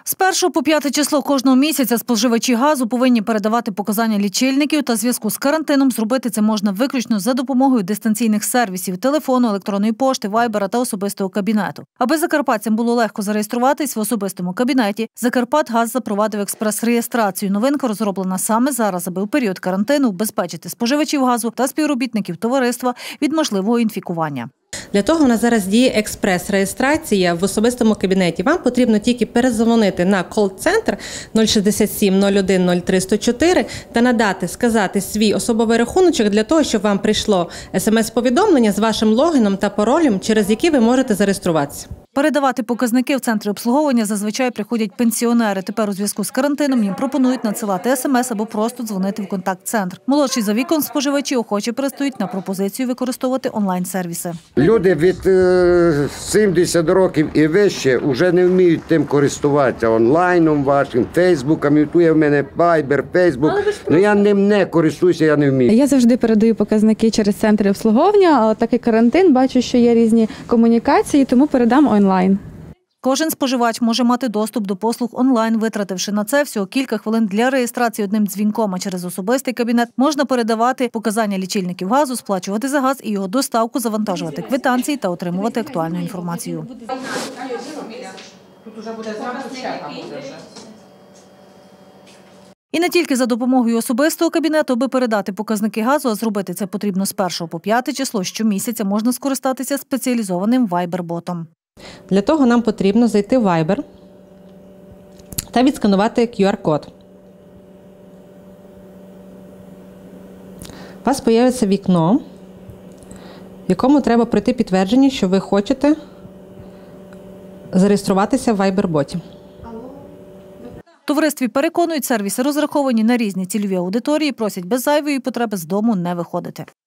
З 1 по 5 число кожного місяця споживачі газу повинні передавати показання лічильників та в зв'язку з карантином зробити це можна виключно за допомогою дистанційних сервісів – телефону, електронної пошти, вайбера та особистого кабінету. Аби закарпатцям було легко зареєструватись в особистому кабінеті, «Закарпатгаз» запровадив експрес-реєстрацію. Новинка розроблена саме зараз, аби у період карантину убезпечити споживачів газу та співробітників товариства від можливого інфікування. Для того у нас зараз діє експрес-реєстрація в особистому кабінеті. Вам потрібно тільки передзвонити на кол-центр 067 01 03 104 та сказати свій особовий рахуночок для того, щоб вам прийшло смс-повідомлення з вашим логіном та паролем, через який ви можете зареєструватися. Передавати показники в центрі обслуговування зазвичай приходять пенсіонери. Тепер у зв'язку з карантином їм пропонують надсилати смс або просто дзвонити в контакт-центр. Молодші за віком споживачі охоче пристають на пропозицію використовувати онлайн-сервіси. Люди від 70 років і вище вже не вміють тим користуватися онлайном вашим, фейсбуком, ютує в мене вайбер, фейсбук. Я ним не користуюся, я не вмію. Я завжди передаю показники через центри обслуговування, але такий карантин, бачу, що є різні комунікації, тому передам онлайн. Кожен споживач може мати доступ до послуг онлайн, витративши на це всього кілька хвилин для реєстрації одним дзвінком, а через особистий кабінет можна передавати показання лічильників газу, сплачувати за газ і його доставку, завантажувати квитанції та отримувати актуальну інформацію. І не тільки за допомогою особистого кабінету, аби передати показники газу, а зробити це потрібно з 1 по 5 число щомісяця, можна скористатися спеціалізованим вайбер-ботом. Для того нам потрібно зайти в Viber та відсканувати QR-код. У вас з'явиться вікно, в якому треба пройти підтвердження, що ви хочете зареєструватися в Viber-боті. В товаристві переконують, сервіси розраховані на різні цільові аудиторії, просять без зайвої потреби з дому не виходити.